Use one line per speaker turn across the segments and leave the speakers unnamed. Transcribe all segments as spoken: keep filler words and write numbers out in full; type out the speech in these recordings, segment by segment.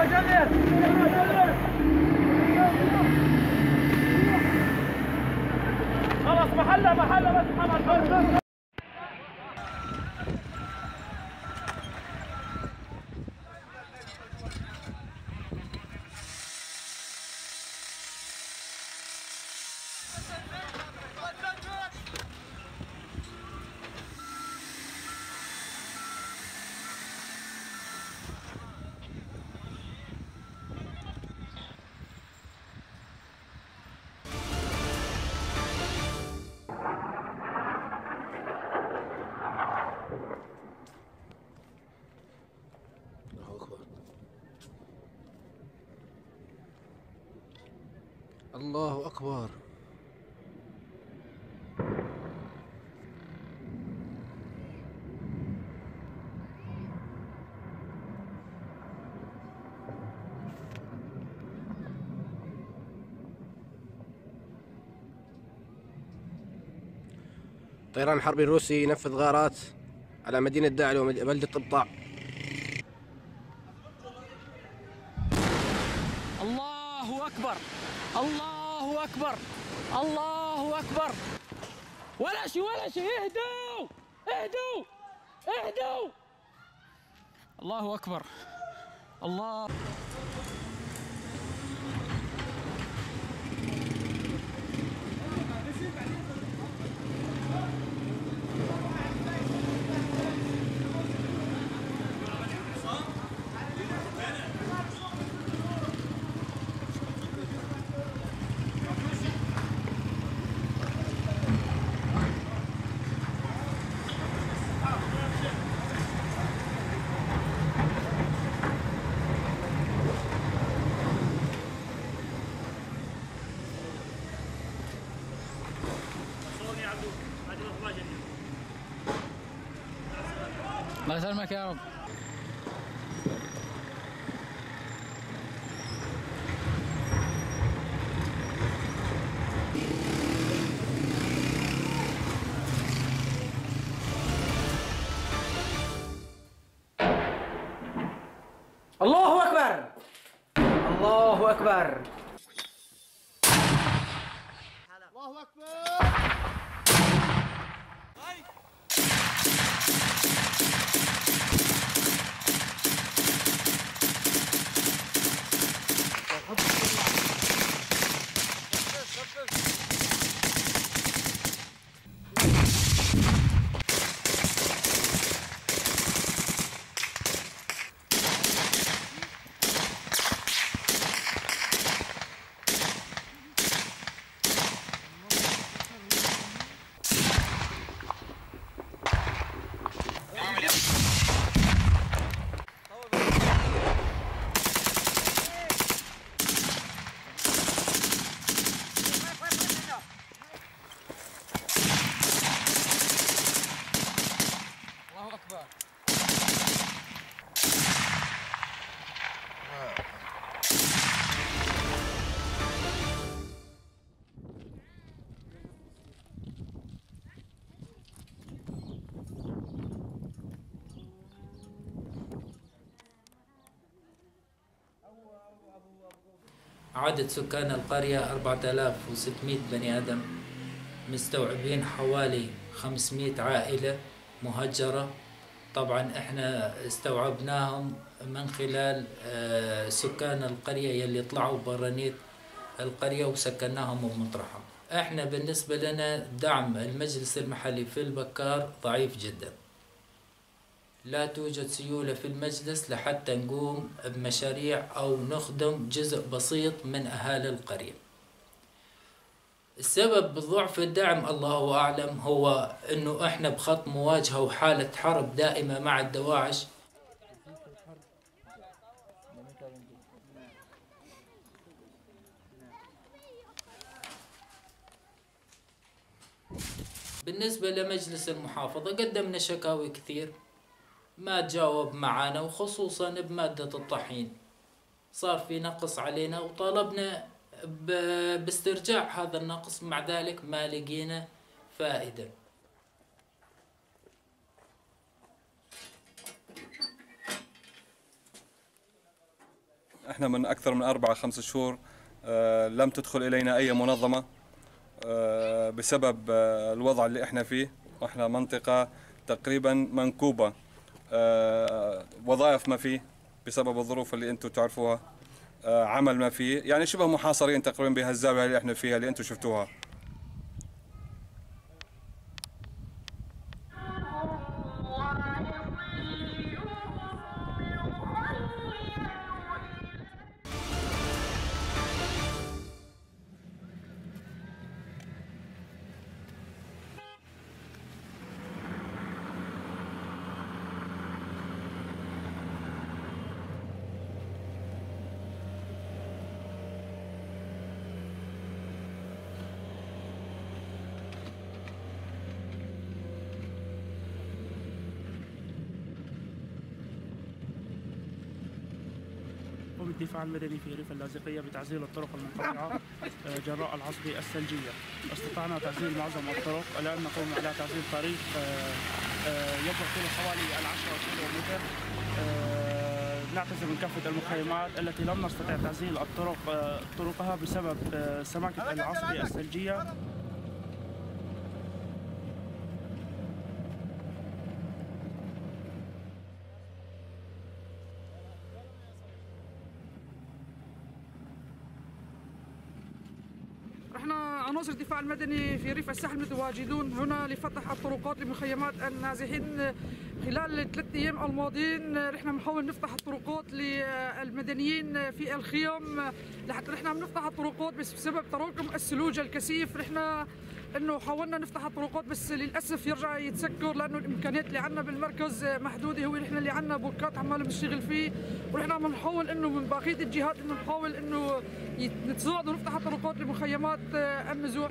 خلاص محله محله بس محمد.
الله أكبر. الطيران الحربي الروسي ينفذ غارات على مدينة داعل وبلدة طبطاع.
الله أكبر الله أكبر الله أكبر. ولا شيء ولا شيء. اهدوا اهدوا اهدوا. الله أكبر. الله. الله يسلمك يا رب. الله أكبر الله أكبر الله أكبر.
عدد سكان القرية أربعة آلاف وستمئة بني آدم، مستوعبين حوالي خمسمئة عائلة مهجرة. طبعا احنا استوعبناهم من خلال سكان القرية يلي طلعوا برانيت القرية وسكناهم بمطرحهم. احنا بالنسبة لنا دعم المجلس المحلي في البكار ضعيف جدا، لا توجد سيولة في المجلس لحتى نقوم بمشاريع أو نخدم جزء بسيط من أهالي القرية. السبب بضعف الدعم الله أعلم، هو أنه إحنا بخط مواجهة وحالة حرب دائمة مع الدواعش. بالنسبة لمجلس المحافظة قدمنا شكاوي كثير، ما تجاوب معنا، وخصوصا بمادة الطحين صار في نقص علينا، وطالبنا باسترجاع هذا النقص، مع ذلك ما لقينا فائدة.
احنا من اكثر من اربعة خمس شهور آه، لم تدخل الينا اي منظمه آه، بسبب آه، الوضع اللي احنا فيه، واحنا منطقه تقريبا منكوبه، آه، وظائف ما فيه بسبب الظروف اللي انتم تعرفوها، آه، عمل ما فيه، يعني شبه محاصرين تقريبا بهالزاويه اللي احنا فيها اللي انتم شفتوها.
قام الدفاع المدني في ريف اللاذقية بتعزيل الطرق المنقطعة جراء العاصفة الثلجية. استطعنا تعزيل معظم الطرق، الآن نقوم على تعزيل طريق يبلغ طوله حوالي العشرة كيلو متر. نعتذر من كافة المخيمات التي لم نستطع تعزيل الطرق طرقها بسبب سماكة العاصفة الثلجية.
احنا عناصر الدفاع المدني في ريف الساحل متواجدون هنا لفتح الطرقات لمخيمات النازحين. خلال الثلاث ايام الماضيين نحن بنحاول نفتح الطرقات للمدنيين في الخيام، لحتى نحن بنفتح الطرقات بس بسبب تراكم الثلوج الكثيف. نحن انه حاولنا نفتح الطرقات بس للاسف يرجع يتسكر، لانه الامكانيات اللي عندنا بالمركز محدوده. هو نحن اللي عندنا بوكات عمال بنشتغل فيه، ونحن عم نحاول انه من بقيه الجهات انه نحاول انه نتساعد ونفتح الطرقات لمخيمات النزوح.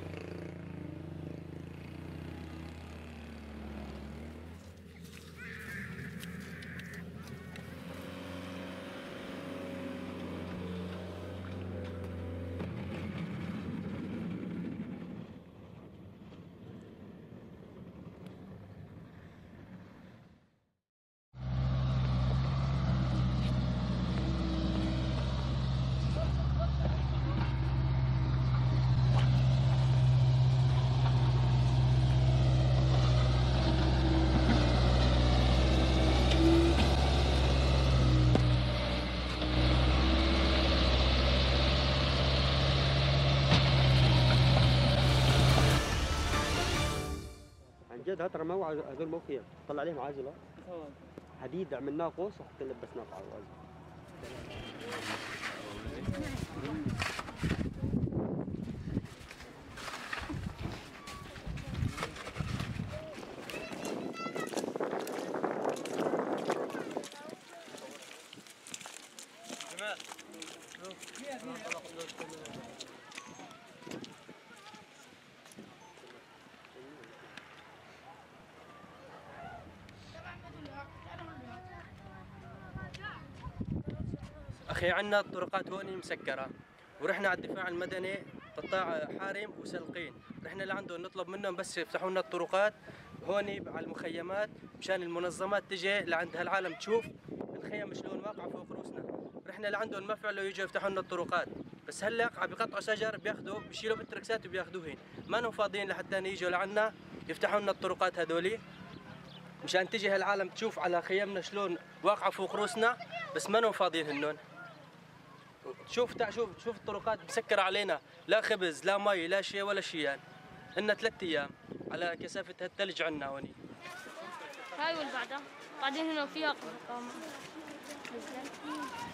جد هات رموا هذول مو خيام، طلع عليهم عازله حديد عملناه قوس وحتى لبسناه على العازله.
أخي عندنا الطرقات هون مسكرة، ورحنا على الدفاع المدني قطاع حارم وسلقين، رحنا لعندهم نطلب منهم بس يفتحوا لنا الطرقات هون على المخيمات مشان المنظمات تجي لعند هالعالم تشوف الخيم شلون واقعة فوق رؤوسنا. رحنا لعندهم ما فعلوا يجوا يفتحوا لنا الطرقات، بس هلا عم بيقطعوا شجر بياخذوا بيشيلوا بالتركسات وبياخذوهن، ما انهم فاضيين لحتى يجوا لعنا يفتحوا لنا الطرقات هذولي مشان تجي هالعالم تشوف على خيمنا شلون واقعة فوق رؤوسنا، بس ما انهم فاضيين هنون. شوف تع شوف شوف الطرقات مسكرة علينا، لا خبز لا مي لا شيء ولا شيء. يعني إلنا ثلاث أيام على كثافة هالثلج عنا هوني.
هاي والبعدها بعدين هنا فيها قمر.